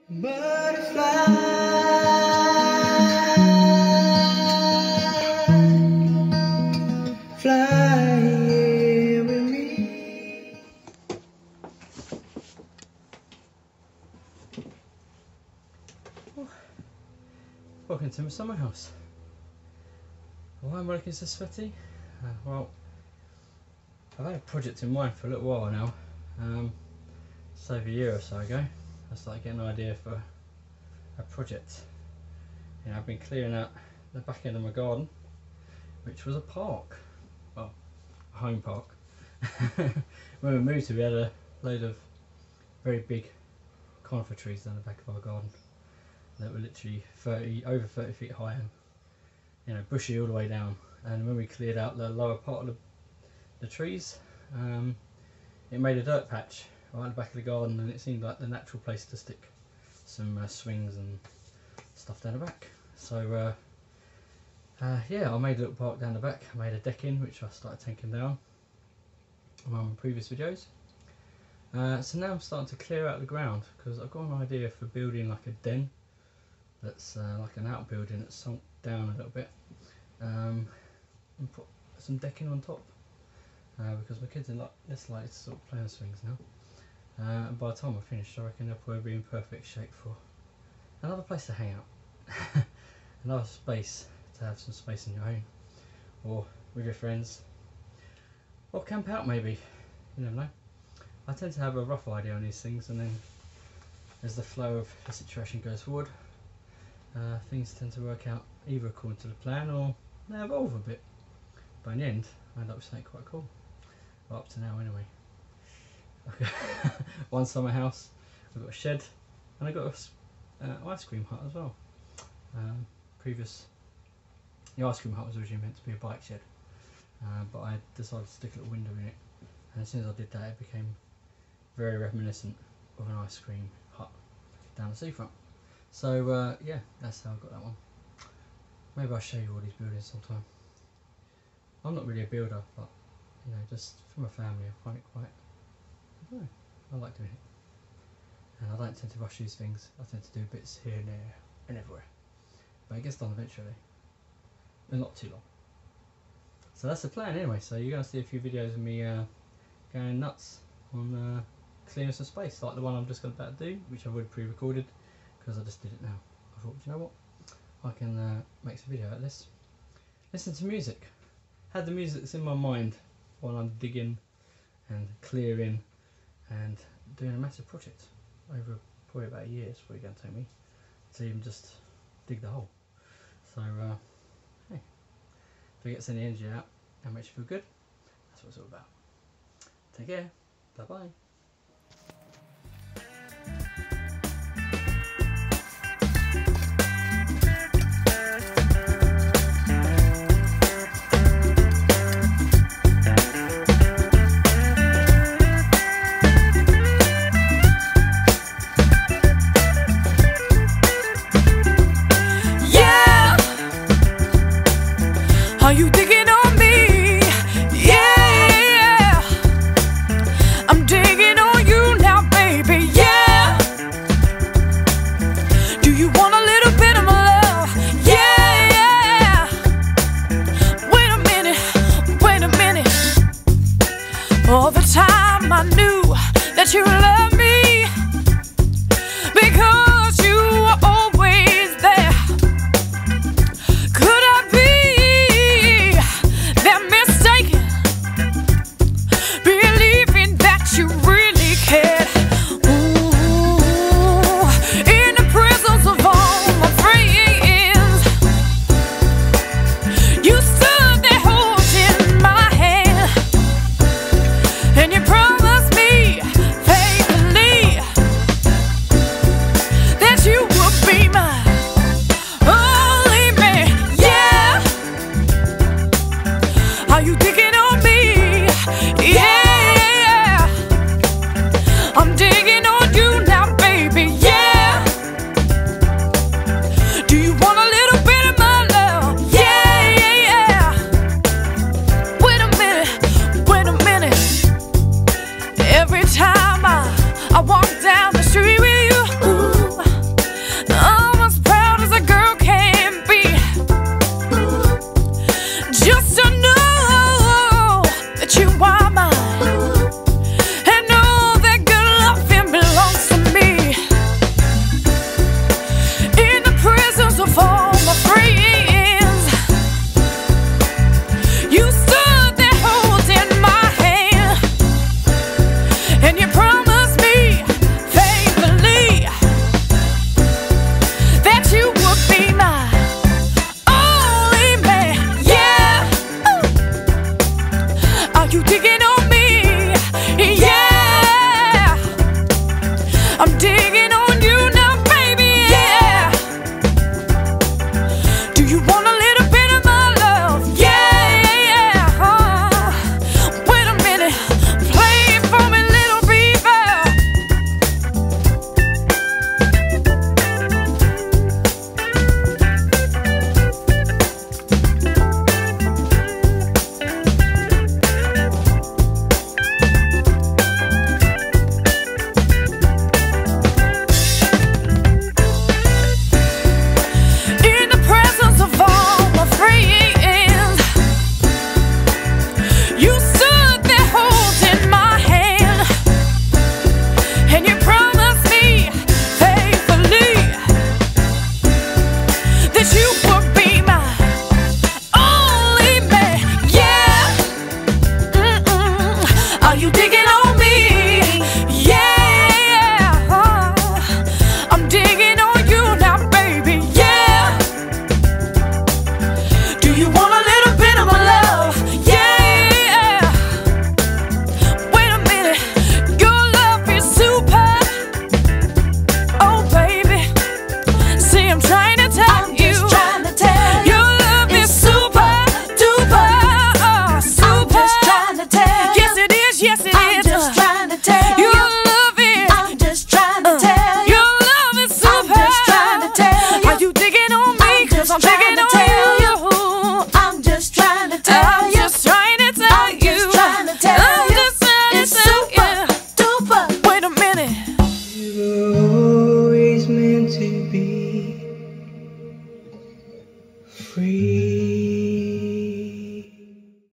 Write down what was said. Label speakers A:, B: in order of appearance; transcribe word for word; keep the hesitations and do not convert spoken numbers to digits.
A: Butterfly, fly here with me. Welcome to my summer house. Why am I looking so sweaty? Uh, well, I've had a project in mind for a little while now. Um, just over a year or so ago, I started getting an idea for a project. You know, I've been clearing out the back end of my garden, which was a park, well, a home park. When we moved here, we had a load of very big conifer trees down the back of our garden that were literally thirty, over thirty feet high, and you know, bushy all the way down. And when we cleared out the lower part of the, the trees, um, it made a dirt patch right at the back of the garden, and it seemed like the natural place to stick some uh, swings and stuff down the back. So uh, uh, yeah, I made a little park down the back. I made a deck in, which I started taking down on my previous videos. Uh, so now I'm starting to clear out the ground because I've got an idea for building like a den that's uh, like an outbuilding that's sunk down a little bit, um, and put some decking on top, uh, because my kids are like less likely to sort of play on swings now. Uh, and by the time I finish, I reckon they'll probably be in perfect shape for another place to hang out, another space to have some space in your own, or with your friends, or camp out maybe. You never know. I tend to have a rough idea on these things, and then as the flow of the situation goes forward, uh, things tend to work out either according to the plan or they evolve a bit. But in the end, I end up with something quite cool. Well, up to now anyway. One summer house, I've got a shed, and I got an uh, ice cream hut as well. Um, previous, the ice cream hut was originally meant to be a bike shed, uh, but I decided to stick a little window in it, and as soon as I did that, it became very reminiscent of an ice cream hut down the seafront. So uh, yeah, that's how I got that one. Maybe I'll show you all these buildings sometime. I'm not really a builder, but you know, just from a family, I find it quite, I don't know, I like doing it. And I don't tend to rush these things. I tend to do bits here and there and everywhere. But it gets done eventually, but not too long. So that's the plan anyway. So you're going to see a few videos of me uh, going nuts on uh, clearing some space, like the one I'm just about to do, which I've already pre-recorded because I just did it now. I thought, you know what, I can uh, make some video out of this. Listen to music. Had the music that's in my mind while I'm digging and clearing and doing a massive project over probably about a year. It's probably going to take me to even just dig the hole. So uh, hey, if it gets any energy out and makes you feel good, that's what it's all about. Take care. Bye bye.